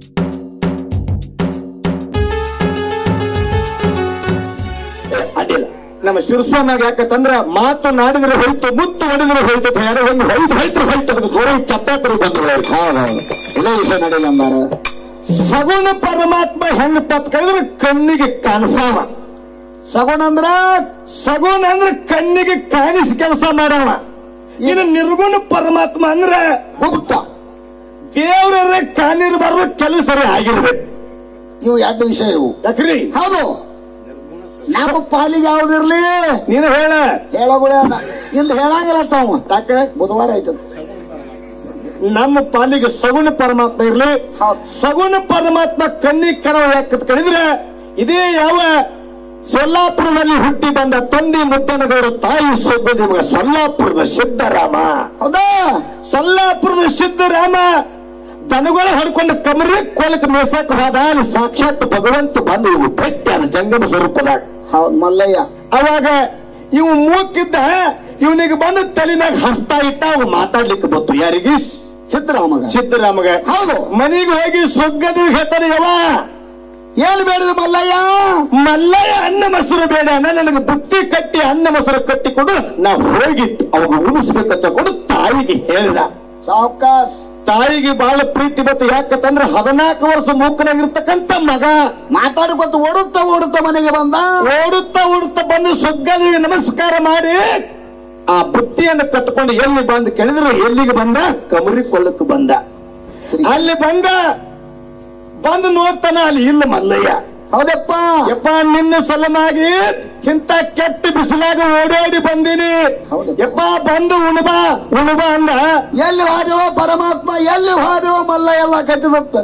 ಅಡ್ಡಿಲ್ಲ. ನಮ್ಮ ಶಿರಸ್ವಾಮಿಯಾಗ ಯಾಕಂದ್ರ ಮಾತು ನಾಡಿದ್ರೆ ಹೋಯ್ತು, ಮುತ್ತು ಹೊಡೆದ್ರೆ ಹೋಯ್ತು, ಯಾರೋ ಒಂದು ಹೊಯ್ತು ಗೋರ ಚಪ್ಪಾಕರು ಬಂದ್ರು. ಇದೇ ವಿಷಯ ನಡೆಯಲ್ಲ ಅಂದಾರ. ಸಗುಣ ಪರಮಾತ್ಮ ಹೆಂಗ್ ತತ್ ಕೇಳಿದ್ರೆ ಕಣ್ಣಿಗೆ ಕಾಣಿಸಾವ. ಸಗುಣ ಅಂದ್ರೆ ಕಣ್ಣಿಗೆ ಕಾಣಿಸಿ ಕೆಲಸ ಮಾಡವ. ಇನ್ನು ನಿರ್ಗುಣ ಪರಮಾತ್ಮ ಅಂದ್ರೆ ಗುಪ್ತ, ದೇವರೇ ಕಾಣಿರಬಾರ್ದು, ಕೆಲಸರೇ ಆಗಿರ್ಬೇಕು. ಇವು ಎರಡು ವಿಷಯ ಇವು. ಯಾಕ್ರಿ? ಹೌದು. ನಮ್ಮ ಪಾಲಿಗೆ ಯಾವ್ದಿರ್ಲಿ ನೀನು ಹೇಳಗುಳ ಇಂದ ಹೇಳಂಗಿಲ್ಲ ತಾವ. ಯಾಕೆ? ಬುಧವಾರ ಆಯ್ತು. ನಮ್ಮ ಪಾಲಿಗೆ ಸಗುಣ ಪರಮಾತ್ಮ ಇರ್ಲಿ. ಸಗುಣ ಪರಮಾತ್ಮ ಕಣ್ಣಿಗೆ ಕರವ ಯಾಕೆ ಕಳಿದ್ರೆ ಇದೇ ಯಾವ ಸೊಲ್ಲಾಪುರದಲ್ಲಿ ಹುಟ್ಟಿ ಬಂದ ತಂದೆ ಮುದ್ದನಗೌಡ ತಾಯಿ ಸೊಗ್ಗದಿ ಮಗ ಸೊಲ್ಲಾಪುರದ ಸಿದ್ದರಾಮ. ಹೌದಾ? ಸೊಲ್ಲಾಪುರದ ಸಿದ್ದರಾಮ ದನಗಳ ಹೊಡ್ಕೊಂಡು ಕಮರಿ ಕೊಳಕ್ ಮೇಸಕ್ ಹೋದ. ಸಾಕ್ಷಾತ್ ಭಗವಂತ ಬಂದು ಇವು ಭೇಟಿಯಾದ ಜಂಗಮ ಸ್ವರೂಪದಾಗ. ಹೌದು ಮಲ್ಲಯ್ಯ. ಅವಾಗ ಇವು ಮೂಕಿದ್ದ ಇವನಿಗೆ ಬಂದು ತಲೆನಾಗ ಹಸ್ತಾ ಇಟ್ಟ. ಅವು ಮಾತಾಡ್ಲಿಕ್ಕೆ ಬಂತು. ಯಾರಿಗೆ? ಸಿದ್ದರಾಮಗ. ಹೌದು. ಮನೆಗೆ ಹೋಗಿ ಸೊಗ್ಗದ ಹೇಳ್ತಾನೆ, ಯವ ಏನ್ ಬೇಡಿದ್ರು ಮಲ್ಲಯ್ಯ ಅನ್ನ ಮೊಸರು ಬೇಡ, ನನಗೆ ಬುತ್ತಿ ಕಟ್ಟಿ ಅನ್ನ ಮೊಸರು ಕಟ್ಟಿಕೊಂಡು ನಾ ಹೋಗಿ ಅವಾಗ ಉಣಿಸ್ಬೇಕಂತ ಕೊಡು ತಾಯಿಗೆ ಹೇಳಿದ. ಸಾವಕಾಶ್. ತಾಯಿಗೆ ಬಹಳ ಪ್ರೀತಿ ಬತ್ತು. ಯಾಕಂದ್ರೆ 14 ವರ್ಷ ಮೂಕನಾಗಿರ್ತಕ್ಕಂಥ ಮಗ ಮಾತಾಡ್ಕೊತ ಓಡುತ್ತಾ ಮನೆಗೆ ಬಂದ. ಓಡುತ್ತಾ ಬಂದು ಸೊಗ್ಗದಿಗೆ ನಮಸ್ಕಾರ ಮಾಡಿ ಆ ಬುತ್ತಿಯನ್ನು ಕಟ್ಟಿಕೊಂಡು ಎಲ್ಲಿ ಬಂದು ಕೇಳಿದ್ರೆ ಎಲ್ಲಿಗೆ ಬಂದ? ಕಮರಿ ಕೊಳ್ಳಕ್ಕೆ ಬಂದ. ಅಲ್ಲಿ ಬಂದು ನೋಡ್ತಾನ, ಅಲ್ಲಿ ಇಲ್ಲ ಮಲ್ಲಯ್ಯ. ಹೌದಪ್ಪ. ಯಪ್ಪ ನಿನ್ನ ಸಲನಾಗಿ ಇಂಥ ಕೆಟ್ಟ ಬಿಸಿಲಾಗ ಓಡಾಡಿ ಬಂದೀನಿ. ಯಪ್ಪ ಬಂದು ಉಣಬಾ ಅಂದ. ಎಲ್ಲಿ ಹೋದೆವ ಪರಮಾತ್ಮ, ಎಲ್ಲಿ ಹೋದೆವ ಮಲ್ಲಯ್ಯ ಎಲ್ಲ ಕಟ್ಟಿದತ್ತ.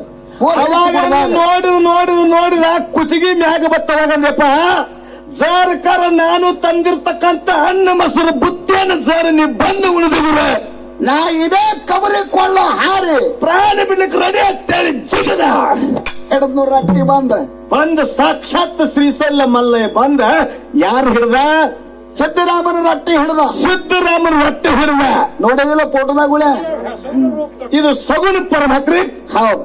ಅವಾಗ ನೋಡಿದ ಕುಸಿಗಿ ಮ್ಯಾಗ ಬತ್ತವಾಗಂದಪ್ಪ, ಜರ್ಕರ ನಾನು ತಂದಿರ್ತಕ್ಕಂಥ ಅನ್ನ ಮೊಸರು ಬುತ್ತಿಯನ್ನು ಸರ್ ನೀವು ಬಂದು ಉಳಿದಿರುವೆ. ನಾ ಇದೇ ಕಮರಿ ಕೊಳ್ಳ ಹಾರಿ ಪ್ರಾಣ ಬಿಡ್ಲಿಕ್ಕೆ ರೆಡಿ ಅಂತೇಳಿ ಜಿಗದ. 200 ರಟ್ಟಿ ಬಂದ ಸಾಕ್ಷಾತ್ ಶ್ರೀಶೈಲ ಮಲ್ಲಯ್ಯ ಬಂದ. ಯಾರು ಹಿಡ್ದ? ಸಿದ್ದರಾಮನ ರಟ್ಟಿ ಹಿಡ್ದ. ಸಿದ್ದರಾಮನ ರಟ್ಟಿ ಹಿಡ್ದ. ನೋಡಿದಿಲ್ಲ ಫೋಟೋದಾಗುಳ. ಇದು ಸಗುಣ ಪರಮಾತ್ಮ. ಹೌದು.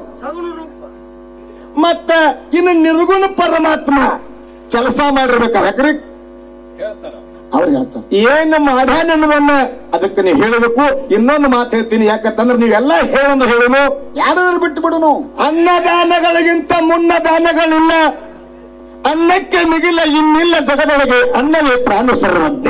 ಮತ್ತ ಇನ್ನು ನಿರ್ಗುಣ ಪರಮಾತ್ಮ ಕೆಲಸ ಮಾಡಿರ್ಬೇಕಾದ್ರೆ ಯಾಕ್ರಿ ಅವ್ರು ಹೇಳ್ತಾರೆ ಏನು ಮಾಡ್ಯಾನನ್ನ ಅದಕ್ಕೆ ನೀವು ಹೇಳಬೇಕು. ಇನ್ನೊಂದು ಮಾತು ಹೇಳ್ತೀನಿ, ಯಾಕಂತಂದ್ರೆ ನೀವೆಲ್ಲ ಹೇಳೋನು ಯಾರಾದ್ರೂ ಬಿಟ್ಟು ಬಿಡುನು. ಅನ್ನದಾನಗಳಿಗಿಂತ ಮುನ್ನ ದಾನಗಳಿಲ್ಲ, ಅನ್ನಕ್ಕೆ ಮಿಗಿಲ ಇನ್ನಿಲ್ಲ ಜಗದೊಳಗೆ, ಅನ್ನವೇ ಪ್ರಾಣ ಸರ್ವಜ್ಞ.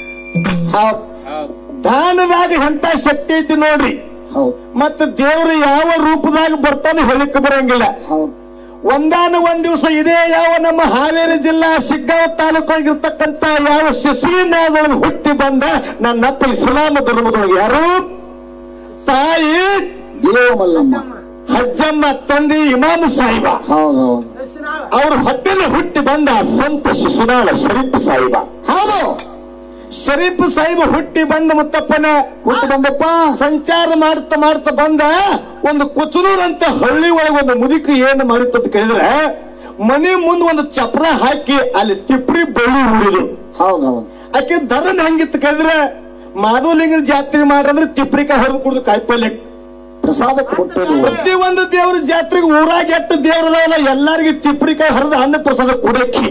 ದಾನದಾಗ ಎಂತ ಶಕ್ತಿ ಐತಿ ನೋಡ್ರಿ. ಮತ್ತೆ ದೇವರು ಯಾವ ರೂಪದಾಗ ಬರ್ತಾನೆ ಹೇಳಿಕ್ಕೆ ಬರಂಗಿಲ್ಲ. ಒಂದ್ ದಿವಸ ಇದೇ ಯಾವ ನಮ್ಮ ಹಾವೇರಿ ಜಿಲ್ಲಾ ಶಿಗ್ಗಾಂವ ತಾಲೂಕಾಗಿರ್ತಕ್ಕಂಥ ಯಾವ ಶಿಶುವಿನಾದೊಳಗೆ ಹುಟ್ಟಿ ಬಂದ ನನ್ನಪ್ಪ ಇಸ್ಲಾಮ ಧರ್ಮದೊಳಗೆ ಯಾರು? ತಾಯಿ ದೇವಮಲ್ಲಮ್ಮ, ಹಜ್ಜಮ್ಮ, ತಂದೆ ಇಮಾಮ್ ಸಾಹಿಬ. ಅವ್ರ ಹೊಟ್ಟೆಲಿ ಹುಟ್ಟಿ ಬಂದ ಸಂತ ಶಿಶುನಾಳ ಶರೀಫ್ ಸಾಹಿಬ. ಹೌದು. ಶರೀಫ್ ಸಾಹಿಬ ಹುಟ್ಟಿ ಬಂದ ಮುತ್ತಪ್ಪನ ಹುಟ್ಟಿ ಬಂದಪ್ಪ ಸಂಚಾರ ಮಾಡ್ತಾ ಬಂದ. ಒಂದು ಕುಚನೂರ್ ಅಂತ ಹಳ್ಳಿ ಒಳಗೆ ಒಂದು ಮುದುಕಿ ಏನು ಮಾಡಿತ್ತು ಅಂತ ಕೇಳಿದ್ರೆ, ಮನೆ ಮುಂದೆ ಒಂದು ಚಪ್ರ ಹಾಕಿ ಅಲ್ಲಿ ತಿಪ್ರಿ ಬಳ್ಳಿ ಊರಿದ್ರು. ಹೌದೌದು. ಆಕೆ ದರನ್ ಹೆಂಗಿತ್ತು ಕೇಳಿದ್ರೆ, ಮಾಧವಲಿಂಗನ ಜಾತ್ರೆ ಮಾಡ್ರಂದ್ರೆ ತಿಪ್ರಿಕಾಯಿ ಹರಿದು ಕುಡಿದು ಕಾಯಿಪಲ್ಲೆ ಪ್ರಸಾದ ಕೊಟ್ಟು ಪ್ರತಿ ಒಂದು ದೇವ್ರ ಜಾತ್ರೆಗೆ ಊರಾಗ ಎಷ್ಟು ದೇವ್ರದಲ್ಲ ಎಲ್ಲಾರಿಗೆ ತಿಪ್ರಿಕಾಯಿ ಹರಿದು ಅನ್ನ ಪ್ರಸಾದ ಕುಡಕ್ಕಿ.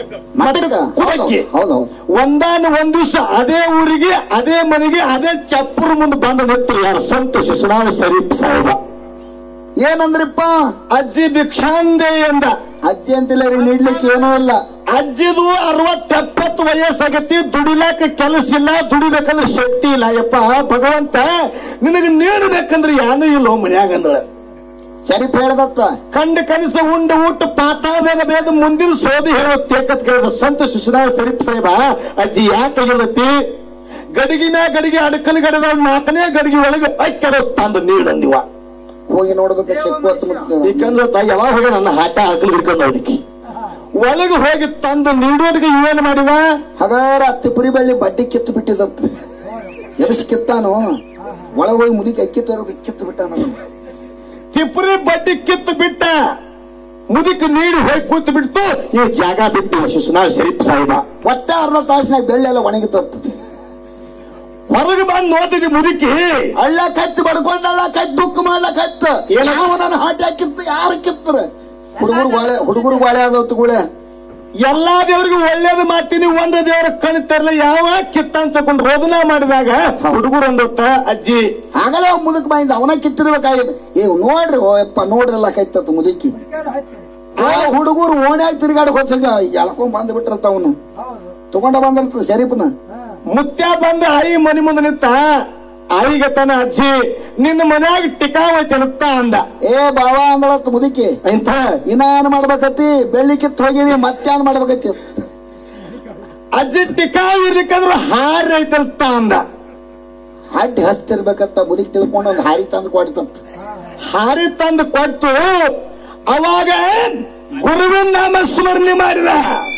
ಒಂದ್ ದಿವಸ ಅದೇ ಊರಿಗೆ ಅದೇ ಮನೆಗೆ ಅದೇ ಚಪ್ಪರ ಮುಂದೆ ಬಂದ ನಿಂತು ಯಾರು? ಸಂತ ಶಿಶುನಾಳ ಶರೀಫ್ ಸಾಹಿಬ. ಏನಂದ್ರಿಪ್ಪ? ಅಜ್ಜಿ ಭಿಕ್ಷಾಂದೆ ಎಂದ. ಅಜ್ಜಿ ಅಂತಿಲ್ಲ ರೀ, ನೀಡ್ಲಿಕ್ಕೆ ಏನೂ ಇಲ್ಲ. ಅಜ್ಜಿದು 60-70 ವಯಸ್ಸಾಗತಿ, ದುಡಿಲಾಕ ಕೆಲಸ ಇಲ್ಲ, ದುಡಿಬೇಕಂದ್ರೆ ಶಕ್ತಿ ಇಲ್ಲ. ಯಪ್ಪ ಭಗವಂತ ನಿನಗೆ ನೀಡಬೇಕಂದ್ರೆ ಯಾನೂ ಇಲ್ಲೋ ಮನ್ಯಾಗಂದ್ರ. ಶರೀಫ್ ಹೇಳ್ದತ್ತ ಕಂಡ ಕನಸ ಉಂಡ ಊಟ ಪಾತಾಳದಾಗ ಬೇದ ಮುಂದಿನ ಸೋದಿ ಹೇಳೋ ತೇಕತ್ ಕೇಳಿದ ಸಂತ ಶಿಶುನಾಳ ಶರೀಫ್ ಸಾಹಿಬ. ಅಜ್ಜಿ ಯಾಕೆ ಹೇಳತಿ? ಗಡಿಗಿನ ಗಡಿಗೆ ಅಡಕಲ್ ಗಡದ 4ನೇ ಗಡಿಗೆ ಒಳಗೆ ಅಕ್ಕಡ ತಂದು ನೀಡಂದಿವ. ಹೋಗಿ ನೋಡ್ಬೇಕು. ಯಾಕಂದ್ರೆ ಯಾವಾಗ ಹೋಗಿ ನನ್ನ ಹಾಟ ಅಡಕಲ್ ಹಿಡ್ಕೊಂಡು ನೋಡಿಕಿ ಒಳಗೆ ಹೋಗಿ ತಂದು ನೀಡೋರಿಗೆ ಏನು ಮಾಡಿವ? ಹಾಗಾರ ತಿಪುರಿ ಬಳ್ಳಿ ಬಡ್ಡಿ ಕಿತ್ತು ಬಿಟ್ಟಿದತ್ತು. ಎಬ್ಸ್ ಕಿತ್ತಾನು ಒಳಗೆ ಹೋಗಿ ಮುದುಕಿ ಅಕ್ಕಿ ತರೋಕೆ ಕಿತ್ತು ಬಿಟ್ಟಾನ. ತಿಪುರಿ ಬಡ್ಡಿ ಕಿತ್ತು ಬಿಟ್ಟ, ಮುದುಕಿ ನೀಡಿ ಹೋಗಿ ಕೂತು ಬಿಡ್ತು. ಈ ಜಾಗ ಬಿಟ್ಟು ಶಿಶುನಾಳ ಶರೀಫ್ ಸಾಹಿಬ ಒಟ್ಟ ಅರ್ಧ ತಾಸಿನಾಗ ಬೆಳ್ಳೆಲ್ಲ ಒಣಗಿತತ್ತು. ಹೊರಗೆ ಬಂದು ನೋಡ್ತಿದ್ವಿ ಮುದುಕಿ ಹಳ್ಳ ಕಚ್ಚಿ ಬಡ್ಕೊಂಡಲ್ಲ ಕಚ್ಚಿ ದುಃಖ ಮಾಡ್ಲಕತ್ತ ಯಾವ ನನ್ನ ಹಾಟಿ ಹಾಕಿತ್ತು ಯಾರು ಕಿತ್ತರ ಹುಡುಗರು ಬಾಳೆ ಆದವತ್ತು ಗುಳೆ ಎಲ್ಲಾ ದೇವ್ರಿಗೆ ಒಳ್ಳೇದು ಮಾಡ್ತೀನಿ ಒಂದು ದೇವ್ರ ಕಣಿತಾರಲ್ಲ ಯಾವ ಕಿತ್ತ ಅಂತ ತಗೊಂಡು ರೋದನ ಮಾಡಿದಾಗ ಹುಡುಗರು ಅಂದತ್ತ ಅಜ್ಜಿ ಆಗಲೇ ಮುದುಕ್ ಬಾಯಿಂದ ಅವನ ಕಿತ್ತಿರ್ಬೇಕಾಗಿದೆ ನೋಡ್ರಿ ಓಯಪ್ಪ ನೋಡ್ರಲ್ಲ ಕೈತತ್ ಮುದುಕಿ ಹುಡುಗರು ಓಣ್ಯಾಗ ತಿರುಗಾಡಿ ಹೋದಾಗ ಎಳ್ಕೊಂಡ್ ಬಂದ್ ಬಿಟ್ಟಿರ್ತ ಅವನು ತಗೊಂಡ ಬಂದಿರ್ತ ಶರೀಫ್ನ ಮುತ್ಯ ಬಂದ ಆಯಿ ಮನಿ ಮುಂದೆ ನಿಂತ ಆಯಿಗೆ ತನ್ನ ಅಜ್ಜಿ ನಿನ್ನ ಮನ್ಯಾಗ ಟಿಕಾವ್ ಐತೆ ನಿಂತ ಅಂದ ಬಾವ ಅಂದಳತ್ ಮುದುಕಿ ಇಂತ ಇನ್ನ ಏನ್ ಮಾಡ್ಬೇಕತ್ತಿ ಬೆಳ್ಳಿ ಕಿತ್ ಹೋಗಿದಿ ಮತ್ತೇನ್ ಮಾಡ್ಬೇಕತ್ತಿ ಅಜ್ಜಿ ಟಿಕಾವ್ ಇರ್ಲಿಕ್ಕಂದ್ರ ಹಾರಿ ಐತಂತ ಅಂದ ಅಡ್ಡಿ ಹಚ್ತಿರ್ಬೇಕತ್ತ ಮುದುಕಿ ತಿಳ್ಕೊಂಡು ಒಂದು ಹಾರಿ ತಂದು ಕೊಡ್ತಂತ ಹಾರಿ ತಂದು ಕೊಟ್ಟು ಅವಾಗ ಗುರುವಿನ ನಾಮ ಸ್ಮರಣೆ ಮಾಡಿದ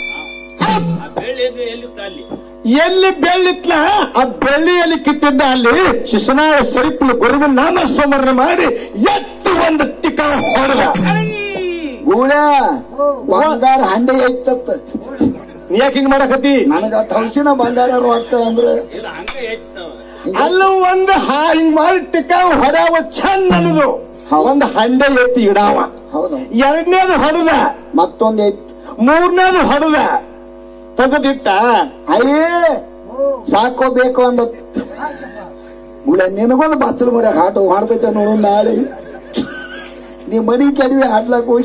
ಎಲ್ಲಿ ಬೆಳ್ಳಿತ್ಲ ಆ ಬೆಳ್ಳಿಯಲ್ಲಿ ಕಿತ್ತಿದ್ದ ಅಲ್ಲಿ ಶಿಶುನಾಳ ಸರಿಪುಲು ಗುರುವಿನ ನಾಮ ಸ್ಮರಣೆ ಮಾಡಿ ಎತ್ತು ಒಂದು ಟಿಕಾ ಹೊಡೆದ ಗೂಳ ಬಂಗಾರ ಹಂಡೆ ಐತತ್ತ ನೀ ಯಾಕೆ ಹಿಂಗ್ ಮಾಡಕತ್ತಿ ನನಗ ತಲ್ಸಿನ ಬಂಗಾರ ರೊಕ್ಕ ಅಂದ್ರೆ ಅಲ್ಲೂ ಒಂದು ಹಿಂಗ್ ಮಾಡಿ ಟಿಕಾ ಹೊಡವ ಚಂದ ಅನ್ನೋದು ಒಂದು ಹಂಡೆ ಎತ್ತಿ ಇಡಾವ ಎರಡನೇದು ಹೊಡೆದ ಮತ್ತೊಂದು ಐತ್ ಮೂರನೇದು ಹೊಡೆದ ತೆಗೆದಿಟ್ಟ ಅಯ್ಯೇ ಸಾಕೋ ಬೇಕು ಅಂದತ್ ಗುಳ ನಿನಗೊಂದು ಬಚ್ಚಲು ಮರ ಹಾಟು ಮಾಡ್ತೈತೆ ನೋಡು ನಾಳೆ ನೀ ಮನಿ ಕೆಡವಿ ಹಾಡ್ಲಾಕ ಹೋಗಿ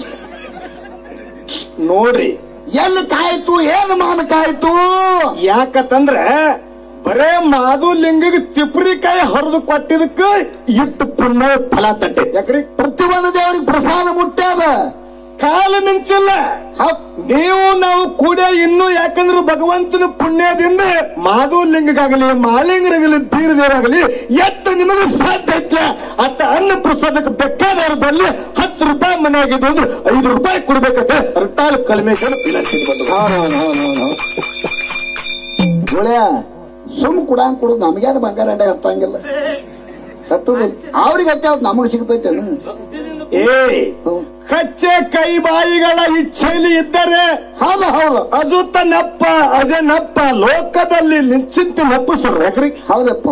ನೋಡ್ರಿ ಎಲ್ಲಿ ಕಾಯ್ತು ಏನು ಮಾನಕಾಯ್ತು ಯಾಕಂದ್ರೆ ಬರೇ ಮಾಧುಲಿಂಗಿಗೆ ತಿಪ್ರಿಕಾಯಿ ಹರಿದು ಕೊಟ್ಟಿದಕ್ಕ ಇಟ್ಟು ಪುಣ್ಯ ಫಲ ತಟ್ಟೆ ಯಾಕ್ರಿ ಪ್ರತಿಯೊಂದು ದೇವರಿಗೆ ಪ್ರಸಾದ ಮುಟ್ಟ್ಯಾದ ಕಾಲ ಮಿಂಚಿಲ್ಲ ನೀವು ನಾವು ಕೂಡ ಇನ್ನು ಯಾಕಂದ್ರೆ ಭಗವಂತನ ಪುಣ್ಯದಿಂದ ಮಾಧುಲಿಂಗಗಾಗಲಿ ಮಾಲಿಂಗರಾಗಲಿ ಬೀರದೇವರಾಗಲಿ ಎಷ್ಟು ನಿಮಗೆ ಸಾಧ್ಯ ಐತ್ಲ ಅತ್ತ ಅನ್ನ ಪ್ರಸಾದಕ್ಕೆ ಬೇಕಾದವ್ರ ಬಲ್ಲಿ 10 ರೂಪಾಯಿ ಮನೆಯಾಗಿದ್ದು ಅಂದ್ರೆ 5 ರೂಪಾಯಿ ಕೊಡ್ಬೇಕಂತೆ ರಟ್ಟಾಲ್ ಕಲ್ಮೆ ಒಳ್ಳೆಯ ಸುಮ್ ಕುಡಂಗ್ ಕುಡುದು ನಮಗೇನು ಬಂಗಾರ ಅಂಡೆ ಹತ್ತಂಗಿಲ್ಲ ಹತ್ತದು ಅವ್ರಿಗೆ ಹತ್ತ ನಮಗ್ ಸಿಗ್ತೈತೆ ಕಚ್ಚೆ ಕೈ ಬಾಯಿಗಳ ಇಚ್ಛೆಯಲ್ಲಿ ಇದ್ದರೆ ಹೌದು ಹೌದು ಅಜುತ ನಪ್ಪ ಅಜೆ ನಪ್ಪ ಲೋಕದಲ್ಲಿ ನಿಶ್ಚಿಂತ ನಪ್ಪಿಸ್ರು ಯಾಕ್ರಿ ಹೌದಪ್ಪ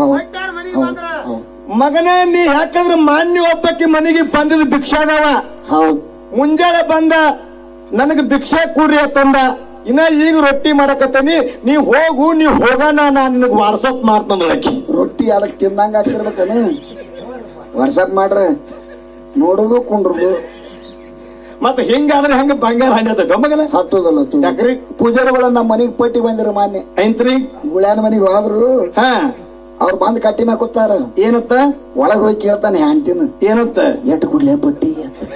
ಮಗನೇ ನೀ ಯಾಕಂದ್ರೆ ಮಾನ್ಯ ಒಬ್ಬಕ್ಕೆ ಮನೆಗೆ ಬಂದಿದ್ ಭಿಕ್ಷಾದವ ಹೌದು ಮುಂಜಾನೆ ಬಂದ ನನಗೆ ಭಿಕ್ಷೆ ಕೂಡ್ರಿ ಅಂತಂದ ಇನ್ನ ಈಗ ರೊಟ್ಟಿ ಮಾಡಕತ್ತೀನಿ ನೀ ಹೋಗು ನೀ ಹೋಗೋಣ ನಾನು ನಿನಗೆ ವಾಟ್ಸಪ್ ಮಾಡ್ತಂದಳಕ್ಕಿ ರೊಟ್ಟಿ ಅದಕ್ಕೆ ತಿಂದಂಗ ಆಗ್ತಿರ್ಬೇಕೇನು ವಾಟ್ಸಪ್ ಮಾಡ್ರೆ ನೋಡುದು ಕುಂಡ್ರದು ಮತ್ತೆ ಹಿಂಗಾದ್ರೆ ಹಂಗ ಬಂಗಾರ ಹಣ್ಣದ ಗಮ್ಮಗಲ ಹತ್ತದಲ್ಲ ಯಾಕ್ರಿ ಪೂಜಾರಿಗಳ ನಮ್ಮ ಮನೆಗೆ ಪಟ್ಟಿ ಬಂದಿರ ಮಾನ್ಯ ಐತ್ರಿ ಗುಳ್ಯಾನ ಮನೆಗೆ ಹೋದ್ರು ಅವ್ರು ಬಂದ್ ಕಟ್ಟಿ ಮ್ಯಾಗ ಕೂತಾರ ಏನತ್ತ ಒಳಗ್ ಹೋಗಿ ಕೇಳ್ತಾನೆ ಹ್ಯಾಂಡ್ತಿನ ಏನತ್ತ ಎಟ್ಟು ಗುಡ್ಲೆ ಪಟ್ಟಿ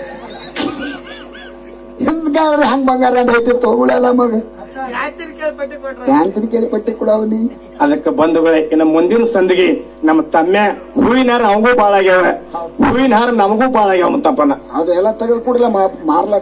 ಹಿಂಗಾದ್ರೆ ಹಂಗ ಬಂಗಾರ ಹಂಡ ಐತಿತ್ತು ಗುಳೆಲ್ಲ ಮಗ ಹ್ಯಾಂಡ್ತಿನ ಕೇಳಿ ಪಟ್ಟಿ ಕೊಡವನಿ ಅದಕ್ಕೆ ಬಂಧುಗಳೇ ಇನ್ನು ಮುಂದಿನ ಸಂದಿಗೆ ನಮ್ಮ ತಮ್ಮೆ ಹೂವಿನ ಹಾರ ಅವಂಗೂ ಬಾಳ ಆಗ್ಯಾವ ಹೂವಿನ ಹಾರ ನಮಗೂ ಬಾಳ ಆಗ್ಯಾವ ತಪ್ಪನ ಅದು ಎಲ್ಲ ತೆಗೆದು ಕೊಡಲ್ಲ ಮಾರ್ಲಕ್ಕ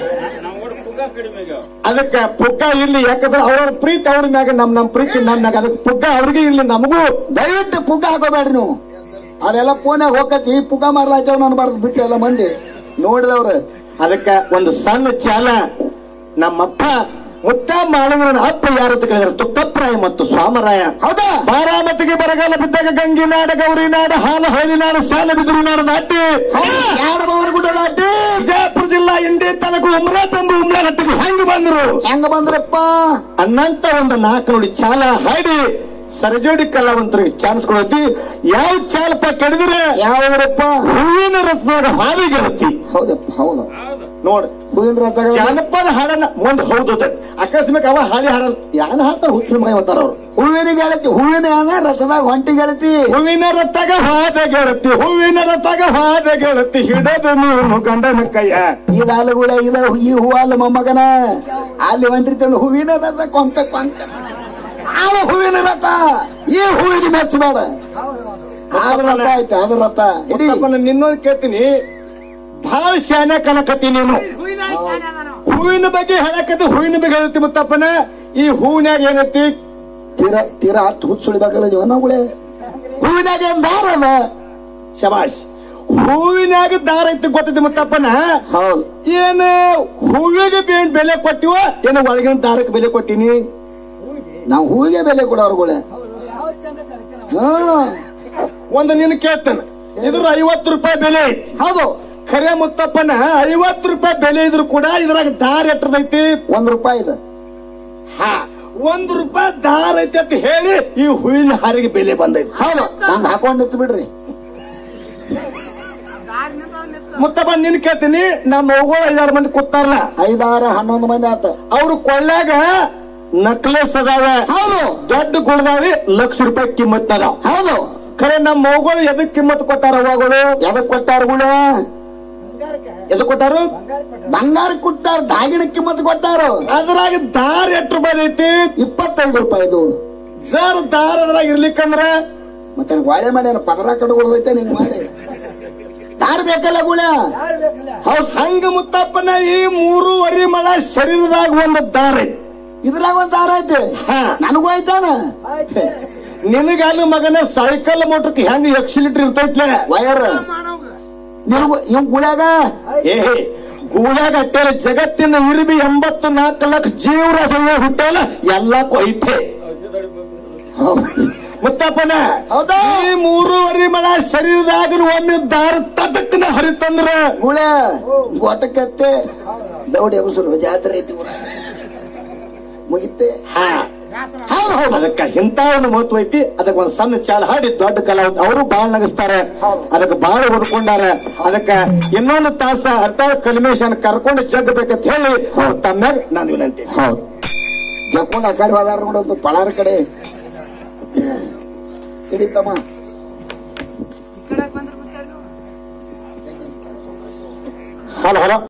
ಅದಕ್ಕೆ ಪುಗ್ಗ ಇರ್ಲಿ ಯಾಕಂದ್ರೆ ಅವ್ರ ಪ್ರೀತಿ ಅವ್ರ ಮ್ಯಾಗ ನಮ್ ಪ್ರೀತಿ ನಮ್ನಾಗ ಅದಕ್ಕೆ ಪುಗ್ಗ ಅವ್ರಿಗೆ ಇರ್ಲಿ ನಮಗೂ ದಯವಿಟ್ಟು ಪುಗ್ಗ ಹಾಕೋಬೇಡ್ರಿ ನೀವು ಅದೆಲ್ಲ ಫೋನ್ಯಾಗ ಹೋಗತಿ ಪುಗ್ಗ ಮಾರ್ಲಾಯ್ತೇವ್ ನಾನು ಬಾರ್ದು ಬಿಟ್ಟು ಎಲ್ಲ ಮಂದಿ ನೋಡಿದವ್ರ ಅದಕ್ಕೆ ಒಂದು ಸಣ್ಣ ಚಾಲ ನಮ್ಮಪ್ಪ ಮುತ್ತ ಮಾಡಿದ್ರ ಅಪ್ಪ ಯಾರಂತ ಕೇಳಿದ್ರೆ ತುಕ್ಕಪ್ರಾಯ ಮತ್ತು ಸ್ವಾಮರಾಯ ಹೌದಾ ಬಾರಾಮತಿಗೆ ಬರಗಾಲ ಬಿದ್ದಾಗ ಗಂಗಿನಾಡ ಗೌರಿನಾಡ ಹಾಲ ಹೈಲಿನಾಡ ಸಾಲ ಬಿದ್ರು ನಾಡ ದಾಟಿ ಗುಡ್ಡ ದಾಟಿ ವಿಜಯಪುರ ಜಿಲ್ಲಾ ಇಂಡಿ ತಾಲೂಕು ಉಮ್ರಾ ತಂಬು ಉಮ್ರಾ ಹಟ್ಟಿಗೆ ಹೆಂಗ ಬಂದ್ರಪ್ಪ ಅನ್ನಂತ ಒಂದು 4 ನುಡಿ ಚಾಲ ಹಾಡಿ ಸರಜೋಡಿ ಕಲಾವಂತರಿಗೆ ಚಾನ್ಸ್ ಕೊಡತಿ ಯಾವ ಚಾಲಪ ಕೆಡಿದ್ರೆ ಯಾವ್ರಪ್ಪ ಹೂವಿನ ರತ್ನದ ಹಾವಿಗೆ ಹತ್ತಿ ಹೌದಪ್ಪ ಹೌದು ನೋಡ್ರಿ ಹೂವಿನ ರಥ ಜಾನಪದ ಹಾಡನ್ನ ಮುಂದೆ ಹೌದು ಅಕಸ್ಮಾತ್ ಅವ ಹಾದಿ ಹಾಡಲ್ಲ ಯಾನ ಹಾಡ್ತಾರ ಹುಟ್ಟಿನ ಮಗ ಅಂತಾರ ಅವ್ರು ಹೂವಿನ ಗೆಳತಿ ಹೂವಿನ ರಥದಾಗ ಹೊಂಟಿ ಗೆಳತಿ ಹೂವಿನ ರಥಗ ಹಾದ ಗೆಳತಿ ಹೂವಿನ ರಥಗ ಹಾದ ಗೆಳತಿ ಹಿಡದು ನೀನು ಗಂಡನ ಕೈಯ ಇದಾಲುಗಳ ಇಲ್ಲ ಈ ಹೂವಲ್ಲ ಮೊಮ್ಮಗನ ಅಲ್ಲಿ ಹೊಂಟಿರ್ತೇನೆ ಹೂವಿನ ರಥ ಕೊಂತ ಆವ ಹೂವಿನ ರಥ ಈ ಹೂವಿನ ಮೆಚ್ಚಬೇಡ ಅದ್ರ ರಥ ಆಯ್ತು ಅದ್ರ ರಥ ನಿನ್ನೊಂದು ಕೇಳ್ತೀನಿ ಬಹಳ ಶಾನೆ ಕಲಕತ್ತಿ ನೀನು ಹೂವಿನ ಬಗ್ಗೆ ಹೇಳಕತ್ತಿ ಹೂವಿನ ಬಗ್ಗೆ ಹೇಳತ್ತಿ ಮುತ್ತಪ್ಪನ ಈ ಹೂವಿನಾಗ ಏನೈತಿ ತೀರಾ ಹತ್ತು ಹುಚ್ಚುಳಿಬೇಕಲ್ಲ ಜೀವನಗಳೇ ಹೂವಿನಾಗ ಏನ್ ದಾರ ಅದ ಶಬಾಷ್ ಹೂವಿನಾಗ ದಾರ ಐತಿ ಗೊತ್ತೈತಿ ಮುತ್ತಪ್ಪನ ಹೌದು ಏನ ಹೂವಿಗೆ ಬೆಲೆ ಕೊಟ್ಟಿವ ಏನ ಒಳಗಿನ ದಾರಕ್ಕೆ ಬೆಲೆ ಕೊಟ್ಟಿನಿ ನಾವು ಹೂವಿಗೆ ಬೆಲೆ ಕೊಡೋರ್ಗಳೇ ಒಂದು ನಿನ್ ಕೇಳ್ತೇನೆ, ಇದ್ರ 50 ರೂಪಾಯಿ ಬೆಲೆ ಐತಿ. ಹೌದು. ಖರೆ ಮುತ್ತಪ್ಪನ 50 ರೂಪಾಯಿ ಬೆಲೆ ಇದ್ರು ಕೂಡ ಇದ್ರಾಗ ದಾರ ಎಟ್ಟದೈತಿ? 1 ರೂಪಾಯಿ ಇದೆ. ಹಾ, 1 ರೂಪಾಯಿ ದಾರ ಐತಿ ಅಂತ ಹೇಳಿ ಈ ಹೂವಿನ ಹಾರಿಗೆ ಬೆಲೆ ಬಂದೈತಿ. ಹೌದು, ನಂಗೆ ಹಾಕೊಂಡಿತ್ತು ಬಿಡ್ರಿ. ಮುತ್ತಪ್ಪ ನಿನ್ ಕೇಳ್ತೀನಿ, ನಮ್ಮ ಮಗಳು 5-6 ಮಂದಿ ಕೂತಾರಲ್ಲ, 5-11 ಮಂದಿ ಆತ. ಅವ್ರು ಕೊಳ್ಳಾಗ ನಕ್ಲೆಸ್ ಅದಾವ. ಹೌದು. ದೊಡ್ಡ ಗುಳದಾವಿ, ಲಕ್ಷ ರೂಪಾಯಿ ಕಿಮ್ಮತ್ ಅದಾವ. ಹೌದು. ಖರೆ ನಮ್ಮ ಮಗಳು ಎದಕ್ ಕಿಮ್ಮತ್ ಕೊಟ್ಟಾರ? ಅವಾಗಳು ಎದಕ್ ಕೊಟ್ಟಾರ? ಗುಳ ಎದಕ್ ಕೊಟ್ಟಾರು? ಬಂಗಾರ ಕೊಟ್ಟಾರ, ದಾಗಿನ ಕಿಮ್ಮತ್ ಕೊಟ್ಟಾರ. ಅದ್ರಾಗ ದಾರ ಎಷ್ಟು ರೂಪಾಯಿ ಐತಿ? 25 ರೂಪಾಯಿ. ಜರ್ ದಾರ ಅದ್ರಾಗ ಇರ್ಲಿಕ್ಕಂದ್ರ ಮತ್ತೆ ವಾಳೆ ಮಾಡ್ಯಾರ, ಪದರ ಕಟ್ಕೊಳ್ದೈತೆ ನಿಂಗ್ ಮಾಡಿ. ದಾರ ಬೇಕಲ್ಲ ಗುಳ. ಹೌದ್. ಹಂಗ ಮುತ್ತಪ್ಪನ ಈ 3.5 ಮೊಳ ಶರೀರದಾಗ ಒಂದು ದಾರ ಐತಿ. ಇದ್ರಾಗ ಒಂದ್ ದಾರ ಐತಿ. ನನಗೂ ಐತಾನ. ನಿನಗಾಲು ಮಗನ ಸೈಕಲ್ ಮೋಟರ್ಗೆ ಹೆಂಗ ಎಕ್ಸಿಲಿಟರ್ ಇರ್ತೈತ್ಲೆ ವಯರ್. ಇವ್ ಗುಳ್ಯಾಗ ಗೂಳ್ಯಾಗ ಅಟ್ಟೇಳ ಜಗತ್ತಿನ ಇರ್ಬಿ 84 ಲಕ್ಷ ಜೀವರಾಶಿ ಹುಟ್ಟಲ್ಲ, ಎಲ್ಲ ಕೊಯ್ತೆ. ಮುತ್ತಪ್ಪನ ಈ 3.5 ಮೊಳ ಶರೀರದಾಗ ಒಮ್ಮೆ ದಾರ ತಟಕ್ಕನ ಹರಿತಂದ್ರ ಗುಳ ಗೋಟಕತ್ತೆ ದೌಡಿ ಅಬಸರು ಜಾತ್ರೆ ಐತಿ ಮುಗಿತೆ. ಅದಕ್ಕ ಇಂತ ಒಂದು ಮಹತ್ವ ಐತಿ. ಅದಕ್ಕೆ ಒಂದು ಸಣ್ಣ ಚಾಲ ಹಾಡಿ ದೊಡ್ಡ ಕಲಾವಿದ ಅವರು ಬಾಳ್ ನಗಿಸ್ತಾರ. ಅದಕ್ಕೆ ಬಾಳ ಓದ್ಕೊಂಡಾರ. ಅದಕ್ಕ ಇನ್ನೊಂದು ತಾಸ ಅರ್ಥ ಕಲಿಮೇಶನ್ ಕರ್ಕೊಂಡು ಜಗ್ಬೇಕಂತ ಹೇಳಿ ತಮ್ಮಾಗ ನಾನು ವಿನಂತಿ. ಜಕ್ಕೊಂಡು ಆ ಕಡೆ ಹೋದಾರ ನೋಡೋದು ಪಳಾರ ಕಡೆ ಹಿಡಿತಮ್ಮ. Hello hello